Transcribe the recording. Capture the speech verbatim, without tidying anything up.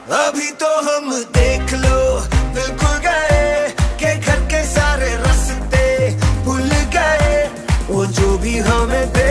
अभी तो हम देख लो बिल्कुल गए के घर के सारे रास्ते भूल गए, वो जो भी हमें